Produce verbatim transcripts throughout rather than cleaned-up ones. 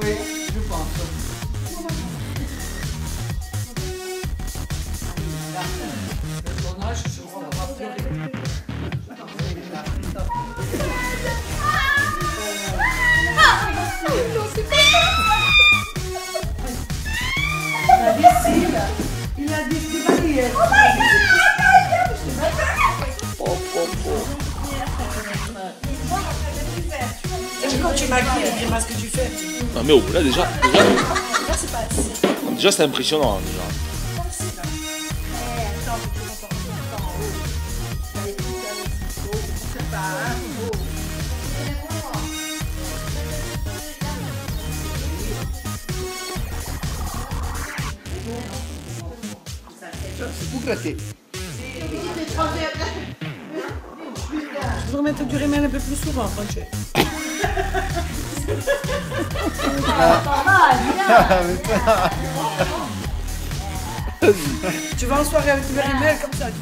Oui, je pense. Le tournage, je crois qu'on va pleurer. Il a dit si, il a dit que tu vas dire. Oh my god! Oh, oh, oh. Quand tu maquilles, dis-moi ce que tu fais. Non mais oh, là déjà, déjà, déjà c'est impressionnant déjà. C'est tout gratté. Je voudrais mettre du rimel un peu plus souvent, Franché. Tu vas en soirée avec du rimel comme ça.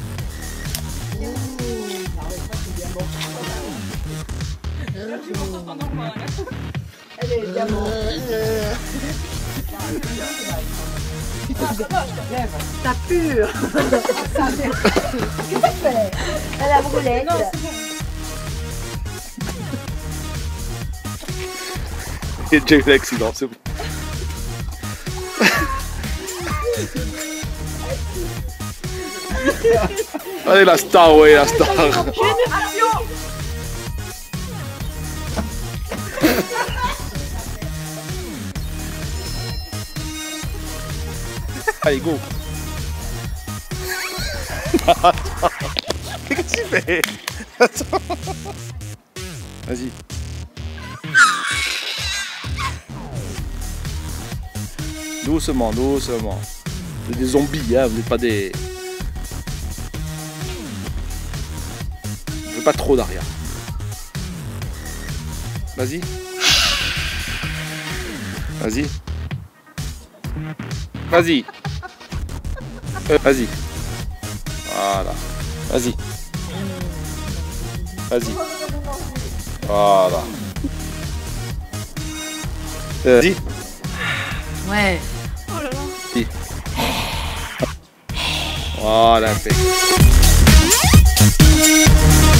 Elle est diamant. T'as pur. Qu'est-ce que tu fais? Elle a brûlé. Il y a déjà eu l'accident, c'est bon. Allez la star, ouais la star. Allez go. Qu'est-ce que tu fais? Attends. Vas-y. Doucement, doucement. Vous êtes des zombies, hein, vous n'êtes pas des... Je veux pas trop d'arrière. Vas-y. Vas-y. Vas-y. Euh, Vas-y. Voilà. Vas-y. Vas-y. Voilà. Euh, Vas-y. Ouais. Oh là là. Si. Voilà, fait.